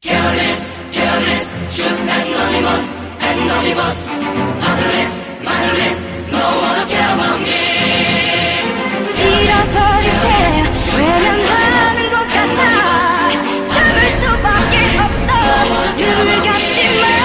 Careless, careless, shoot anonymous, anonymous, motherless, motherless, no one care about me. 잃어버린 채 외면하는 것 같아. 참을 수밖에 없어. 눈을 감지 마.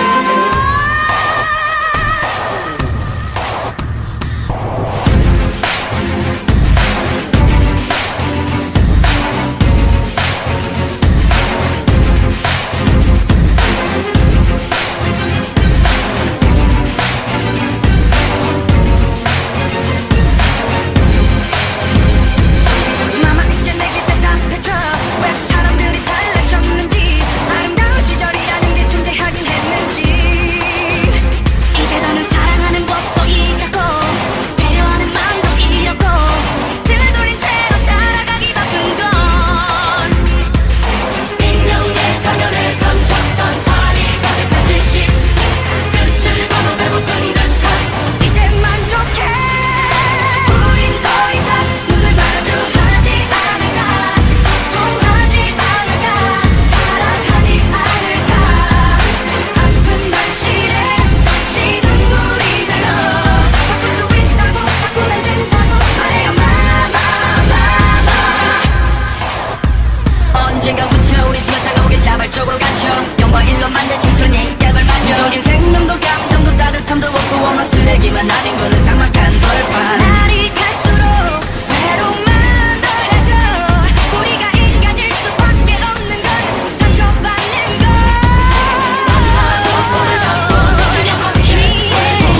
언젠가부터 우리 지어타가 오길 자발적으로 갇혀 영과 일로 만든 추트는 인격을 만져 인생 놈도 감정도 따뜻함도 없고 워낙 쓰레기만 아닌 거는 삭막한 벌판 날이 갈수록 외로움만 더해져. 우리가 인간일 수밖에 없는 건 상처받는 것. 나도 손을 잡고 너를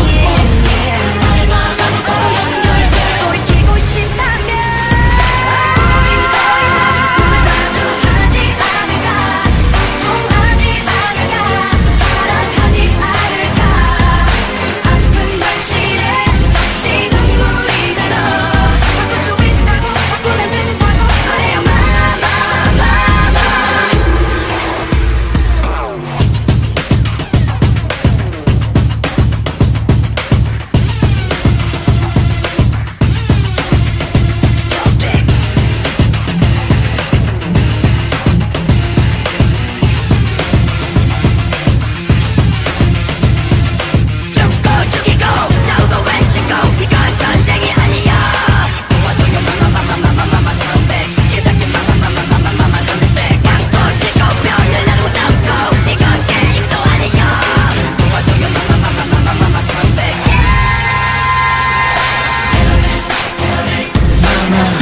날마다 서로 연결돼 돌이키고 싶다면 우린 더 이상 마주하지 않을까. 소통하지 않을까. 사랑하지 않을까. 아픈 현실에 다시 눈물이 나러. 바꿀 수 있다고 바꾸면 된다고 말해요. 마마마마. 죽고 죽이고 싸우고 외치고 이건 전쟁이 아니야. 도와줘요 마마마마마마마 컴백 깨닫게 마마마마마마마 컴백 강도 치고 뼈를 나누고 싸우고 이건 게임도 아니야. 도와줘요 마마마마마마마 컴백 Careless, careless, mama